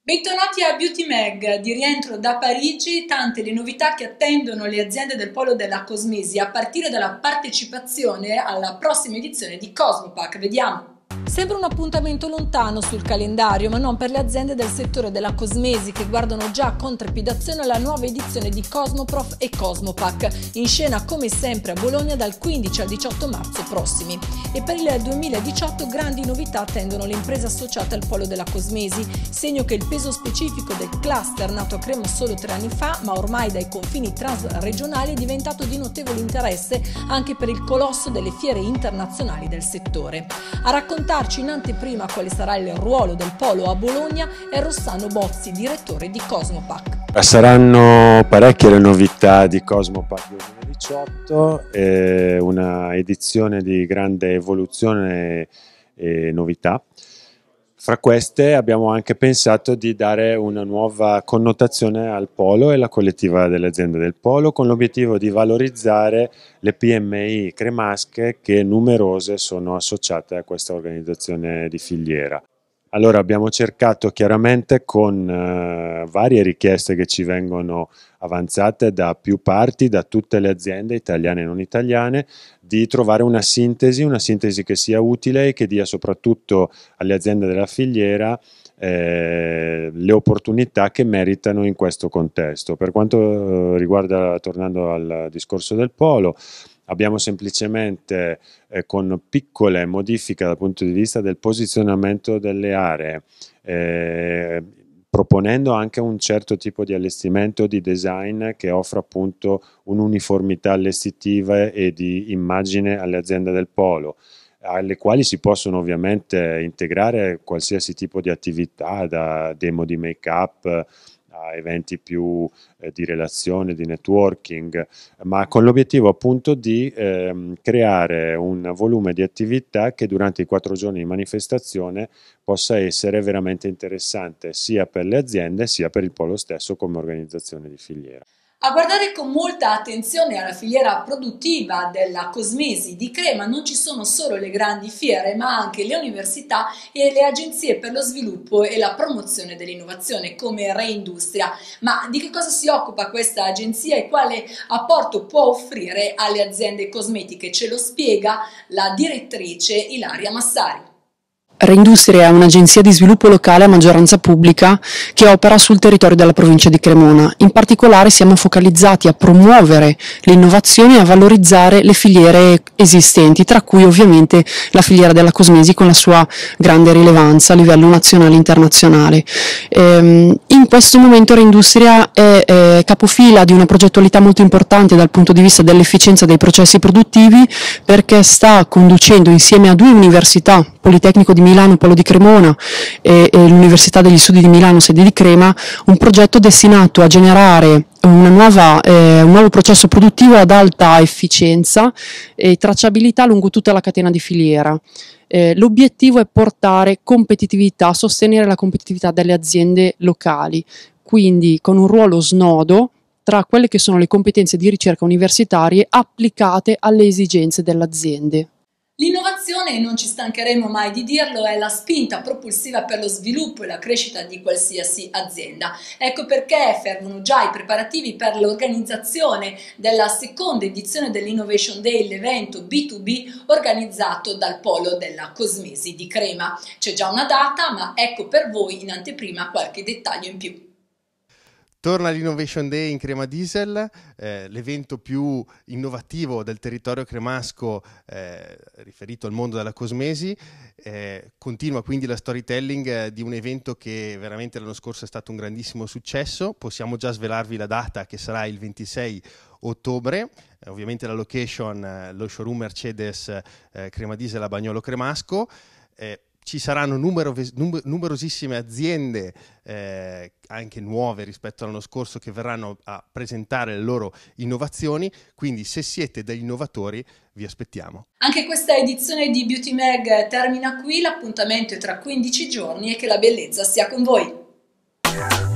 Bentornati a Beauty Mag, di rientro da Parigi, tante le novità che attendono le aziende del polo della cosmesi a partire dalla partecipazione alla prossima edizione di Cosmopack. Vediamo. Sembra un appuntamento lontano sul calendario, ma non per le aziende del settore della cosmesi che guardano già con trepidazione alla nuova edizione di Cosmoprof e Cosmopack, in scena come sempre a Bologna dal 15 al 18 marzo prossimi. E per il 2018 grandi novità attendono le imprese associate al polo della cosmesi, segno che il peso specifico del cluster nato a Crema solo 3 anni fa, ma ormai dai confini transregionali è diventato di notevole interesse anche per il colosso delle fiere internazionali del settore. A raccontarci in anteprima quale sarà il ruolo del polo a Bologna è Rossano Bozzi, direttore di Cosmopack. Saranno parecchie le novità di Cosmopack 2018, una edizione di grande evoluzione e novità. Fra queste abbiamo anche pensato di dare una nuova connotazione al polo e alla collettiva delle aziende del polo, con l'obiettivo di valorizzare le PMI cremasche che numerose sono associate a questa organizzazione di filiera. Allora abbiamo cercato chiaramente con varie richieste che ci vengono avanzate da più parti, da tutte le aziende italiane e non italiane, di trovare una sintesi che sia utile e che dia soprattutto alle aziende della filiera le opportunità che meritano in questo contesto. Per quanto riguarda, tornando al discorso del polo, abbiamo semplicemente con piccole modifiche dal punto di vista del posizionamento delle aree, proponendo anche un certo tipo di allestimento di design che offra appunto un'uniformità allestitiva e di immagine alle aziende del polo, alle quali si possono ovviamente integrare qualsiasi tipo di attività, da demo di make-up a eventi più di relazione, di networking, ma con l'obiettivo appunto di creare un volume di attività che durante i 4 giorni di manifestazione possa essere veramente interessante sia per le aziende sia per il polo stesso come organizzazione di filiera. A guardare con molta attenzione alla filiera produttiva della cosmesi di Crema non ci sono solo le grandi fiere, ma anche le università e le agenzie per lo sviluppo e la promozione dell'innovazione come Reindustria. Ma di che cosa si occupa questa agenzia e quale apporto può offrire alle aziende cosmetiche? Ce lo spiega la direttrice Ilaria Massari. Reindustria è un'agenzia di sviluppo locale a maggioranza pubblica che opera sul territorio della provincia di Cremona. In particolare siamo focalizzati a promuovere le innovazioni e a valorizzare le filiere esistenti, tra cui ovviamente la filiera della cosmesi con la sua grande rilevanza a livello nazionale e internazionale. In questo momento Reindustria è capofila di una progettualità molto importante dal punto di vista dell'efficienza dei processi produttivi, perché sta conducendo insieme a 2 università, Politecnico di Milano, Polo di Cremona e l'Università degli Studi di Milano, sede di Crema, un progetto destinato a generare un nuovo processo produttivo ad alta efficienza e tracciabilità lungo tutta la catena di filiera. L'obiettivo è portare competitività, sostenere la competitività delle aziende locali, quindi con un ruolo snodo tra quelle che sono le competenze di ricerca universitarie applicate alle esigenze delle aziende. L'innovazione, e non ci stancheremo mai di dirlo, è la spinta propulsiva per lo sviluppo e la crescita di qualsiasi azienda. Ecco perché fervono già i preparativi per l'organizzazione della seconda edizione dell'Innovation Day, l'evento B2B organizzato dal Polo della Cosmesi di Crema. C'è già una data, ma ecco per voi in anteprima qualche dettaglio in più. Torna l'Innovation Day in Crema Diesel, l'evento più innovativo del territorio cremasco riferito al mondo della cosmesi. Continua quindi la storytelling di un evento che veramente l'anno scorso è stato un grandissimo successo. Possiamo già svelarvi la data, che sarà il 26 ottobre. Ovviamente la location, lo showroom Mercedes Crema Diesel a Bagnolo Cremasco. Ci saranno numerosissime aziende, anche nuove rispetto all'anno scorso, che verranno a presentare le loro innovazioni, quindi se siete degli innovatori vi aspettiamo. Anche questa edizione di Beauty Mag termina qui, l'appuntamento è tra 15 giorni e che la bellezza sia con voi.